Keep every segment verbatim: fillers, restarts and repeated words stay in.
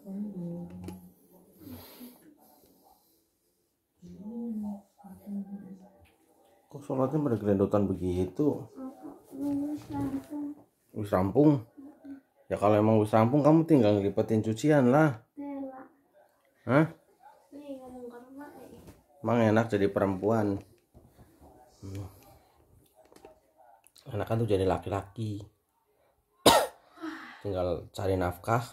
Kok sholatnya pada gelendotan begitu? Wis rampung. Ya kalau emang wis rampung kamu tinggal ngelipetin cucian lah. Hah? Emang enak jadi perempuan. Hmm. Enak kan tuh jadi laki-laki. Tinggal cari nafkah.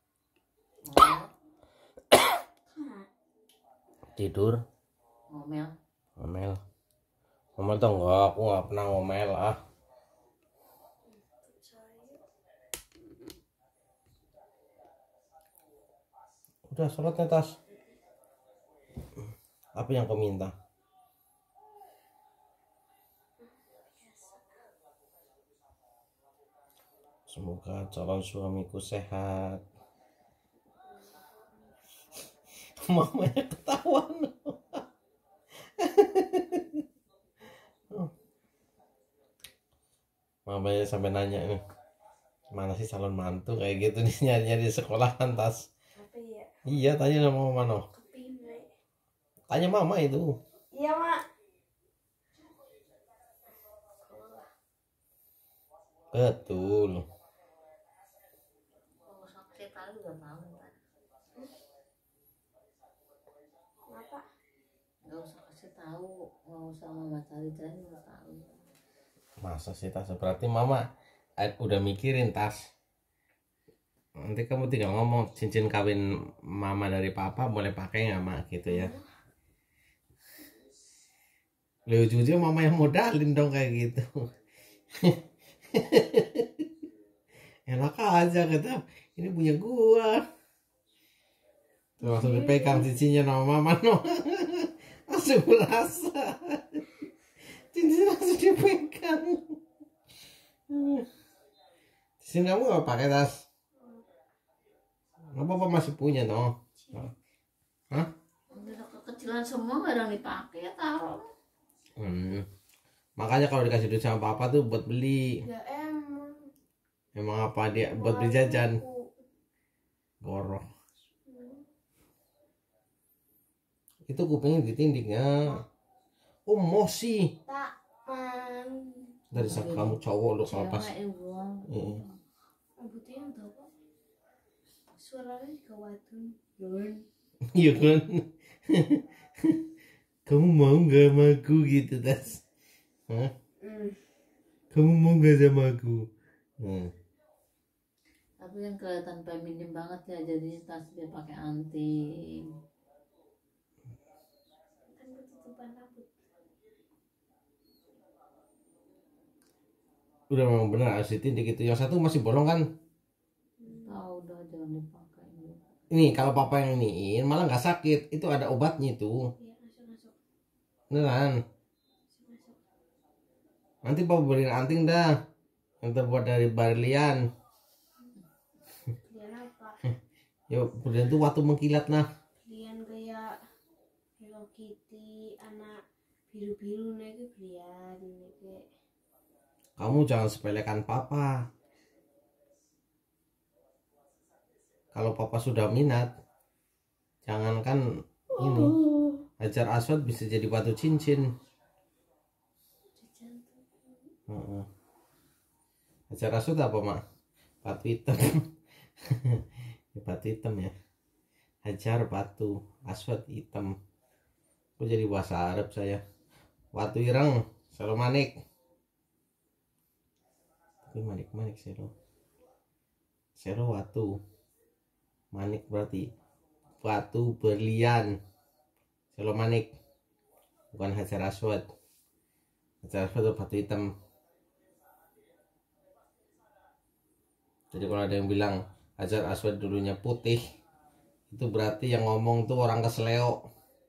Tidur. Ngomel. Ngomel. Ngomel tuh enggak, aku nggak pernah ngomel ah. Udah sholatnya Tas. Apa yang kau minta? Semoga calon suamiku sehat. Mamanya ketahuan. Mamanya sampai nanya nih, mana sih calon mantu kayak gitu nih, nyari-nyari di sekolahan Tas. Apa ya? Iya, tanya sama mama no. Tanya mama itu. Iya mak. Betul. Kalau sakit tahu udah tahu kan. Kenapa? Gak usah kasih tahu, gak usah mama cari-cari udah tahu. Masa sih Tas? Berarti mama eh, udah mikirin Tas. Nanti kamu tinggal ngomong cincin kawin mama dari papa boleh pakai nggak mak gitu ya. Lu jujur mama yang modalin dong kayak gitu. Enak aja kata, ini punya gua. Tuh, langsung dipegang cincinnya sama mama no. Langsung berasa. Cincin langsung dipegang. Cincin kamu gak pakai Tas? Nggak apa-apa masih punya toh. Hah? Udah kekecilan semua gak ada yang dipakai ya taruh. Hmm. Makanya kalau dikasih duit sama papa tuh buat beli. Ya emang. Emang apa dia buat beli jajan? Goroh. Itu kupingnya ditindiknya. Oh mosi. Tak man. Dari saat kamu cowok lu kalau pas. Cewek buang. Iya. Rambutnya udah kok. Suaranya juga wadon. Yun. Iya kan. Kamu mau nggak sama aku gitu Tas? Hah? Mm. Kamu mau nggak sama aku? Hmm. Tapi kan kelihatan feminim banget ya, jadi tas dia pakai anting. Kan ketutupan rambut. Udah memang benar harus ditindik itu. Yang satu masih bolong kan? Tahu udah jangan dipakai. Ini kalau papa yang iniin malah nggak sakit. Itu ada obatnya itu. Iya masuk masuk. Beneran. Masuk. Nanti papa beliin anting dah. Yang terbuat dari berlian. Kalian apa? Ya berlian tuh waktu mengkilat nah. Kalian kayak Hello Kitty, anak biru-biru nih ke kalian nih kayak. Kamu jangan sepelekan papa. Kalau papa sudah minat, jangankan ini, Hajar Aswad bisa jadi batu cincin. Uh-uh. Hajar Aswad apa mak? Batu hitam. Batu hitam ya. Hajar batu, Aswad hitam. Kok jadi bahasa Arab saya? Watu ireng, selo manik. Tapi manik-manik selo. Selo watu. Manik berarti batu berlian. Selo manik. Bukan Hajar Aswad. Hajar Aswad itu batu hitam. Jadi kalau ada yang bilang Hajar Aswad dulunya putih, itu berarti yang ngomong tuh orang kesleo.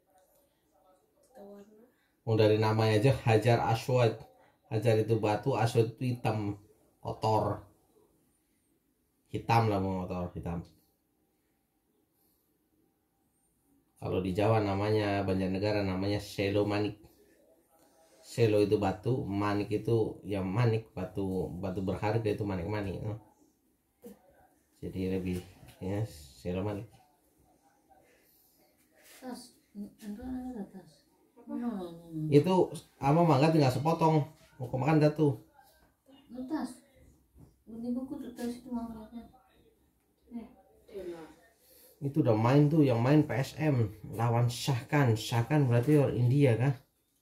Mau dari namanya aja Hajar Aswad. Hajar itu batu, Aswad itu hitam, kotor. Hitam lah mau kotor, hitam. Kalau di Jawa namanya, Banjarnegara namanya selo manik. Selo itu batu, manik itu ya manik, batu batu berharga itu manik-manik. Jadi lebih ya siapa lagi? Tas, itu ada tas. No, no, no, no. Itu ama mangga tinggal sepotong mau ke makan dah tuh. Itu tas. Ini buku tuh tas itu mangganya. Eh, Itu udah main tuh yang main P S M lawan Shahkan. Shahkan berarti orang India kan?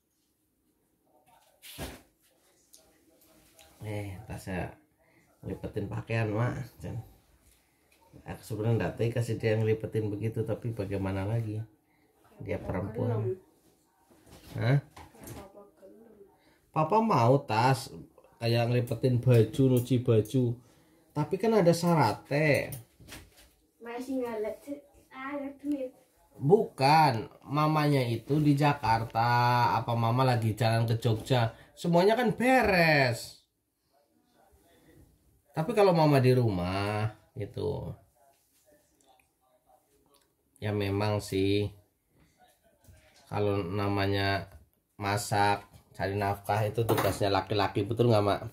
Eh, tasnya ngelipetin pakaian mak. Aku sebenarnya nggak tahu kasih dia ngelipetin begitu, tapi bagaimana lagi? Dia perempuan. Hah? Papa mau tas kayak ngelipetin baju, nyuci baju. Tapi kan ada syaratnya. Masih ngalet ada duit. Bukan, mamanya itu di Jakarta, apa mama lagi jalan ke Jogja, semuanya kan beres. Tapi kalau mama di rumah itu, ya memang sih, kalau namanya masak, cari nafkah itu tugasnya laki-laki, betul nggak mak?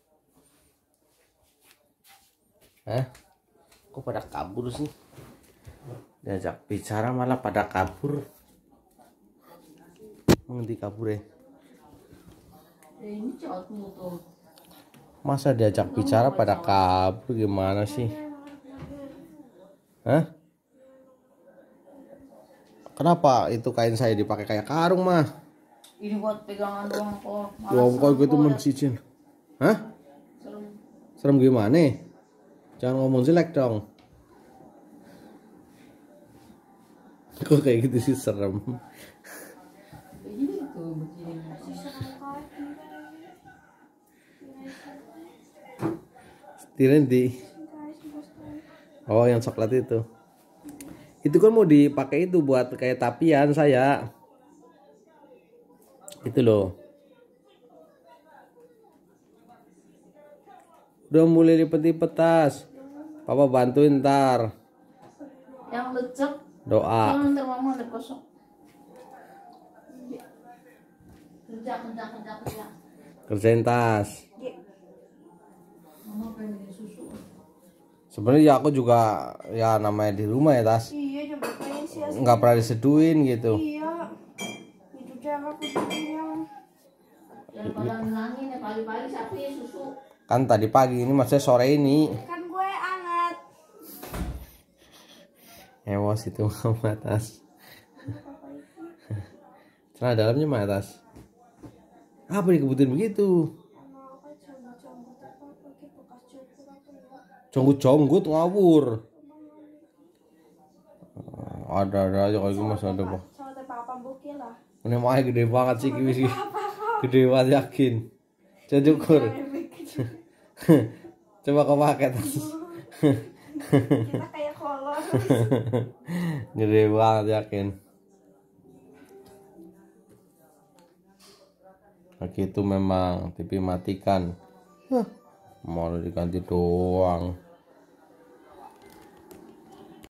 Hah? Kok pada kabur sih? Diajak bicara malah pada kabur. Nanti kabur ya? eh, ini cowokmu tuh. Masa diajak bicara pada kabur gimana sih? Hah? Kenapa itu kain saya dipakai kayak karung mah? Ini buat pegangan doang kok. Malas Doang kok gitu kok, men ya. sicin. Hah? Serem. Serem gimana? Jangan ngomong jelek dong. Kok kayak gitu sih serem. Ini tuh begini. Setirin di. Oh yang coklat itu. Itu kan mau dipakai itu buat kayak tapian saya. Itu loh. Udah mulai lipet-lipet tas. Papa bantuin ntar. Yang lecek. Doa. Jangan ntar mama udah kosong. Kerja, kerja, kerja, kerja. Kerjain tas. Mama pengen susu. Sebenarnya ya aku juga ya namanya di rumah ya tas. Iya, coba pengen sih. Nggak pernah diseduin gitu. Iya. Itu cara aku yang Daripada ngilangin ya pagi-pagi siapa ya susu. Kan tadi pagi ini maksudnya sore ini. kan gue anget. Ewas itu mama tas. Celana dalamnya mana tas? Apa dikebutin begitu? Jonggut-jonggut ngawur. Ada-ada aja kayak gitu mas ada pak. Soalnya papa bukil lah. Ini makanya gede banget sih kiwi sih. Gede banget yakin. Coba ukur. Coba kau pakai tas. Kita kayak kolor. Gede banget yakin. Begitu memang T V matikan. Mau diganti doang.